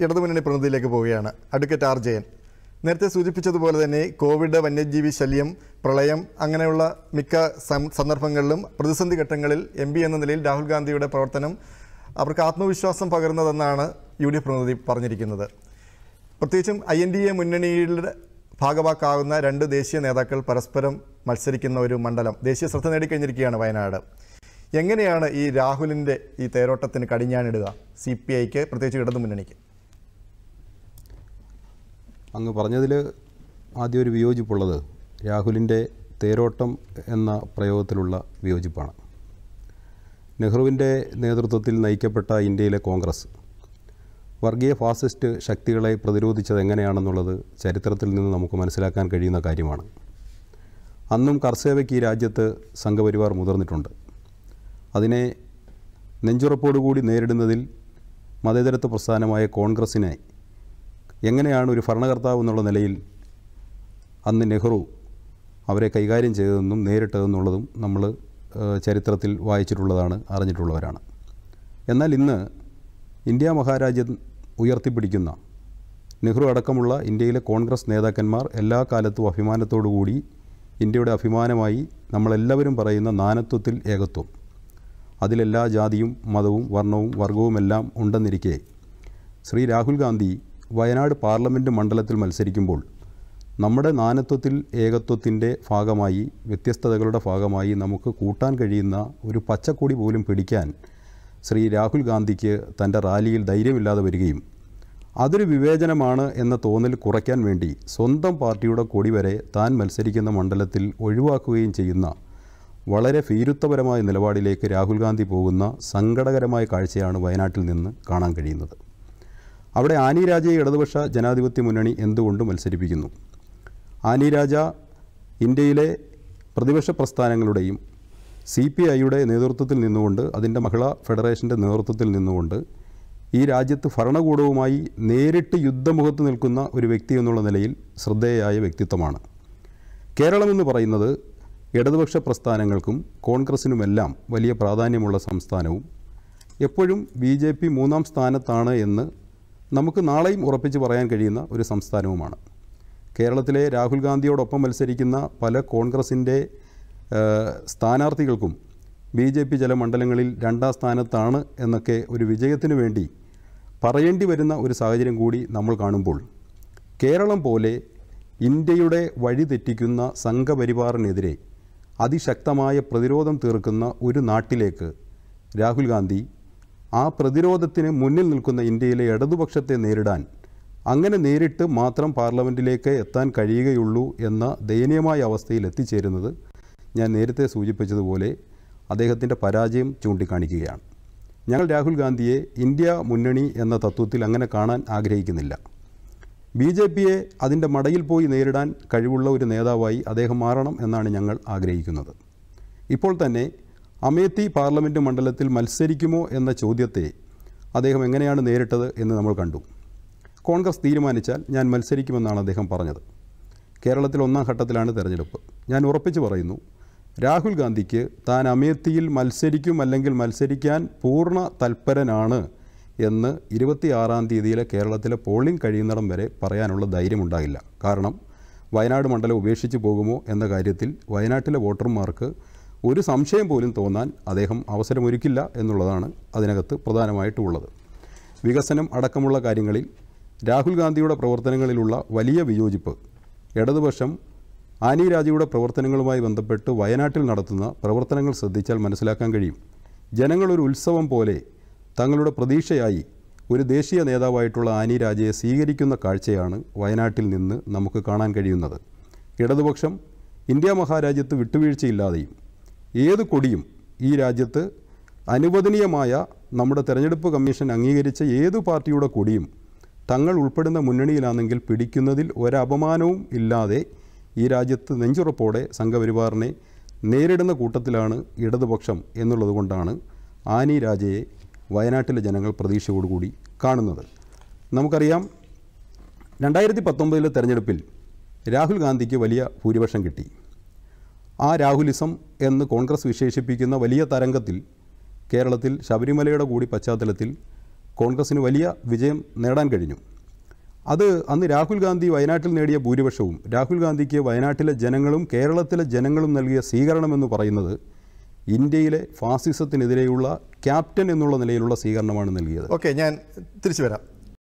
ഇടതുമുന്നണി പ്രതിനിധിയിലേക്ക് പോവുകയാണ്. Advocate R Jayan, നേരത്തെ സൂചിപ്പിച്ചതുപോലെ തന്നെ കോവിഡ്, വന്യജീവി ശല്യം, പ്രളയം അങ്ങനെയുള്ള മിക്ക സന്ദർഭങ്ങളിലും പ്രതിസന്ധി ഘട്ടങ്ങളിൽ MP എന്ന നിലയിൽ രാഹുൽ ഗാന്ധിയുടെ പ്രവർത്തനം അവർക്ക് ആത്മവിശ്വാസം പകരുന്നതെന്നാണ് UDF പ്രതിനിധി പറഞ്ഞിരിക്കുന്നത്. പ്രത്യേകിച്ചും INDA മുന്നണിയുടെ ഭാഗവാക്കാവുന്ന രണ്ട് ദേശീയ നേതാക്കൾ പരസ്പരം മത്സരിക്കുന്ന ഒരു മണ്ഡലം ദേശീയ ശ്രദ്ധ നേടിക്കഴിഞ്ഞിരിക്കുകയാണ് വയനാട്. എങ്ങനെയാണ് ഈ രാഹുലിൻ്റെ ഈ തേരോട്ടത്തിന് കടിഞ്ഞാണിടുക CPIക്ക്, പ്രത്യേകിച്ച് ഇടതുമുന്നണിക്ക്? അങ്ങ് പറഞ്ഞതിൽ ആദ്യം ഒരു വിയോജിപ്പുള്ളത് രാഹുലിൻ്റെ തേരോട്ടം എന്ന പ്രയോഗത്തിലുള്ള വിയോജിപ്പാണ്. നെഹ്റുവിൻ്റെ നേതൃത്വത്തിൽ നയിക്കപ്പെട്ട ഇന്ത്യയിലെ കോൺഗ്രസ് വർഗീയ ഫാസിസ്റ്റ് ശക്തികളെ പ്രതിരോധിച്ചത് എങ്ങനെയാണെന്നുള്ളത് ചരിത്രത്തിൽ നിന്ന് നമുക്ക് മനസ്സിലാക്കാൻ കഴിയുന്ന കാര്യമാണ്. അന്നും കർസേവയ്ക്ക് ഈ രാജ്യത്ത് സംഘപരിവാർ മുതിർന്നിട്ടുണ്ട്. അതിനെ നെഞ്ചുറപ്പോടുകൂടി നേരിടുന്നതിൽ മതേതരത്വ പ്രസ്ഥാനമായ കോൺഗ്രസിനെ എങ്ങനെയാണ് ഒരു ഭരണകർത്താവ് എന്നുള്ള നിലയിൽ അന്ന് നെഹ്റു അവരെ കൈകാര്യം ചെയ്തതെന്നും നേരിട്ടതെന്നുള്ളതും നമ്മൾ ചരിത്രത്തിൽ വായിച്ചിട്ടുള്ളതാണ്, അറിഞ്ഞിട്ടുള്ളവരാണ്. എന്നാൽ ഇന്ന് ഇന്ത്യ മഹാരാജ്യം ഉയർത്തിപ്പിടിക്കുന്ന നെഹ്റു അടക്കമുള്ള ഇന്ത്യയിലെ കോൺഗ്രസ് നേതാക്കന്മാർ എല്ലാ കാലത്തും അഭിമാനത്തോടുകൂടി ഇന്ത്യയുടെ അഭിമാനമായി നമ്മളെല്ലാവരും പറയുന്ന നാനത്വത്തിൽ ഏകത്വം, അതിലെല്ലാ ജാതിയും മതവും വർണ്ണവും വർഗവുമെല്ലാം ഉണ്ടെന്നിരിക്കെ ശ്രീ രാഹുൽ ഗാന്ധി വയനാട് പാർലമെൻറ്റ് മണ്ഡലത്തിൽ മത്സരിക്കുമ്പോൾ നമ്മുടെ നാനത്വത്തിൽ ഏകത്വത്തിൻ്റെ ഭാഗമായി, വ്യത്യസ്തതകളുടെ ഭാഗമായി നമുക്ക് കൂട്ടാൻ കഴിയുന്ന ഒരു പച്ചക്കൊടി പോലും പിടിക്കാൻ ശ്രീ രാഹുൽ ഗാന്ധിക്ക് തൻ്റെ റാലിയിൽ ധൈര്യമില്ലാതെ വരികയും അതൊരു വിവേചനമാണ് എന്ന തോന്നൽ കുറയ്ക്കാൻ വേണ്ടി സ്വന്തം പാർട്ടിയുടെ കൊടി വരെ താൻ മത്സരിക്കുന്ന മണ്ഡലത്തിൽ ഒഴിവാക്കുകയും ചെയ്യുന്ന വളരെ ഭീരുത്വപരമായ നിലപാടിലേക്ക് രാഹുൽ ഗാന്ധി പോകുന്ന സങ്കടകരമായ കാഴ്ചയാണ് വയനാട്ടിൽ നിന്ന് കാണാൻ കഴിയുന്നത്. അവിടെ ആനി രാജയെ ഇടതുപക്ഷ ജനാധിപത്യ മുന്നണി എന്തുകൊണ്ട് മത്സരിപ്പിക്കുന്നു? ആനി രാജ ഇന്ത്യയിലെ പ്രതിപക്ഷ പ്രസ്ഥാനങ്ങളുടെയും CPIയുടെ നേതൃത്വത്തിൽ നിന്നുകൊണ്ട്, അതിൻ്റെ മഹിളാ ഫെഡറേഷൻ്റെ നേതൃത്വത്തിൽ നിന്നുകൊണ്ട് ഈ രാജ്യത്ത് ഭരണകൂടവുമായി നേരിട്ട് യുദ്ധമുഖത്ത് നിൽക്കുന്ന ഒരു വ്യക്തി എന്നുള്ള നിലയിൽ ശ്രദ്ധേയമായ വ്യക്തിത്വമാണ്. കേരളമെന്ന് പറയുന്നത് ഇടതുപക്ഷ പ്രസ്ഥാനങ്ങൾക്കും കോൺഗ്രസിനുമെല്ലാം വലിയ പ്രാധാന്യമുള്ള സംസ്ഥാനവും എപ്പോഴും BJP മൂന്നാം സ്ഥാനത്താണ് എന്ന് നമുക്ക് നാളെയും ഉറപ്പിച്ച് പറയാൻ കഴിയുന്ന ഒരു സംസ്ഥാനവുമാണ്. കേരളത്തിലെ രാഹുൽ ഗാന്ധിയോടൊപ്പം മത്സരിക്കുന്ന പല കോൺഗ്രസിൻ്റെ സ്ഥാനാർത്ഥികൾക്കും BJP ചില മണ്ഡലങ്ങളിൽ രണ്ടാം സ്ഥാനത്താണ് എന്നൊക്കെ ഒരു വിജയത്തിന് വേണ്ടി പറയേണ്ടി വരുന്ന ഒരു സാഹചര്യം കൂടി നമ്മൾ കാണുമ്പോൾ കേരളം പോലെ ഇന്ത്യയുടെ വഴി തെറ്റിക്കുന്ന സംഘപരിവാറിനെതിരെ അതിശക്തമായ പ്രതിരോധം തീർക്കുന്ന ഒരു നാട്ടിലേക്ക് രാഹുൽ ഗാന്ധി ആ പ്രതിരോധത്തിന് മുന്നിൽ നിൽക്കുന്ന ഇന്ത്യയിലെ ഇടതുപക്ഷത്തെ നേരിടാൻ അങ്ങനെ നേരിട്ട് മാത്രം പാർലമെൻറ്റിലേക്ക് എത്താൻ കഴിയുകയുള്ളൂ എന്ന ദയനീയമായ അവസ്ഥയിൽ എത്തിച്ചേരുന്നത് ഞാൻ നേരത്തെ സൂചിപ്പിച്ചതുപോലെ അദ്ദേഹത്തിൻ്റെ പരാജയം ചൂണ്ടിക്കാണിക്കുകയാണ്. ഞങ്ങൾ രാഹുൽ ഗാന്ധിയെ ഇന്ത്യ മുന്നണി എന്ന തത്വത്തിൽ അങ്ങനെ കാണാൻ ആഗ്രഹിക്കുന്നില്ല. BJPയെ അതിൻ്റെ മടയിൽ പോയി നേരിടാൻ കഴിവുള്ള ഒരു നേതാവായി അദ്ദേഹം മാറണം എന്നാണ് ഞങ്ങൾ ആഗ്രഹിക്കുന്നത്. ഇപ്പോൾ തന്നെ അമേത്തി പാർലമെൻറ്റ് മണ്ഡലത്തിൽ മത്സരിക്കുമോ എന്ന ചോദ്യത്തെ അദ്ദേഹം എങ്ങനെയാണ് നേരിട്ടത് എന്ന് നമ്മൾ കണ്ടു. കോൺഗ്രസ് തീരുമാനിച്ചാൽ ഞാൻ മത്സരിക്കുമെന്നാണ് അദ്ദേഹം പറഞ്ഞത്. കേരളത്തിൽ ഒന്നാം ഘട്ടത്തിലാണ് തെരഞ്ഞെടുപ്പ്. ഞാൻ ഉറപ്പിച്ച് പറയുന്നു, രാഹുൽ ഗാന്ധിക്ക് താൻ അമേത്തിയിൽ മത്സരിക്കും അല്ലെങ്കിൽ മത്സരിക്കാൻ പൂർണ്ണ തൽപരനാണ് എന്ന് 26-ാം തീയതിയിലെ കേരളത്തിലെ പോളിംഗ് കഴിയുന്നിടം വരെ പറയാനുള്ള ധൈര്യമുണ്ടാകില്ല. കാരണം വയനാട് മണ്ഡലം ഉപേക്ഷിച്ച് പോകുമോ എന്ന കാര്യത്തിൽ വയനാട്ടിലെ വോട്ടർമാർക്ക് ഒരു സംശയം പോലും തോന്നാൻ അദ്ദേഹം അവസരമൊരുക്കില്ല എന്നുള്ളതാണ് അതിനകത്ത് പ്രധാനമായിട്ടുള്ളത്. വികസനം അടക്കമുള്ള കാര്യങ്ങളിൽ രാഹുൽ ഗാന്ധിയുടെ പ്രവർത്തനങ്ങളിലുള്ള വലിയ വിയോജിപ്പ് ഇടതുപക്ഷം ആനി രാജയുടെ പ്രവർത്തനങ്ങളുമായി ബന്ധപ്പെട്ട് വയനാട്ടിൽ നടത്തുന്ന പ്രവർത്തനങ്ങൾ ശ്രദ്ധിച്ചാൽ മനസ്സിലാക്കാൻ കഴിയും. ജനങ്ങളൊരു ഉത്സവം പോലെ തങ്ങളുടെ പ്രതീക്ഷയായി ഒരു ദേശീയ നേതാവായിട്ടുള്ള ആനി രാജയെ സ്വീകരിക്കുന്ന കാഴ്ചയാണ് വയനാട്ടിൽ നിന്ന് നമുക്ക് കാണാൻ കഴിയുന്നത്. ഇടതുപക്ഷം ഇന്ത്യ മഹാരാജ്യത്ത് വിട്ടുവീഴ്ചയില്ലാതെയും ഏത് കൊടിയും ഈ രാജ്യത്ത് അനുവദനീയമായ നമ്മുടെ തെരഞ്ഞെടുപ്പ് കമ്മീഷൻ അംഗീകരിച്ച ഏതു പാർട്ടിയുടെ കൊടിയും തങ്ങൾ ഉൾപ്പെടുന്ന മുന്നണിയിലാണെങ്കിൽ പിടിക്കുന്നതിൽ ഒരപമാനവും ഇല്ലാതെ ഈ രാജ്യത്ത് നെഞ്ചുറപ്പോടെ സംഘപരിവാറിനെ നേരിടുന്ന കൂട്ടത്തിലാണ് ഇടതുപക്ഷം എന്നുള്ളതുകൊണ്ടാണ് ആനി രാജയെ വയനാട്ടിലെ ജനങ്ങൾ പ്രതീക്ഷയോടുകൂടി കാണുന്നത്. നമുക്കറിയാം 2019 തെരഞ്ഞെടുപ്പിൽ രാഹുൽ ഗാന്ധിക്ക് വലിയ ഭൂരിപക്ഷം കിട്ടി. ആ രാഹുലിസം എന്ന് കോൺഗ്രസ് വിശേഷിപ്പിക്കുന്ന വലിയ തരംഗത്തിൽ കേരളത്തിൽ ശബരിമലയുടെ കൂടി പശ്ചാത്തലത്തിൽ കോൺഗ്രസ്സിന് വലിയ വിജയം നേടാൻ കഴിഞ്ഞു. അത് അന്ന് രാഹുൽ ഗാന്ധി വയനാട്ടിൽ നേടിയ ഭൂരിപക്ഷവും രാഹുൽ ഗാന്ധിക്ക് വയനാട്ടിലെ ജനങ്ങളും കേരളത്തിലെ ജനങ്ങളും നൽകിയ സ്വീകരണമെന്ന് പറയുന്നത് ഇന്ത്യയിലെ ഫാസിസത്തിനെതിരെയുള്ള ക്യാപ്റ്റൻ എന്നുള്ള നിലയിലുള്ള സ്വീകരണമാണ് നൽകിയത്. ഓക്കെ, ഞാൻ തിരിച്ചു വരാം.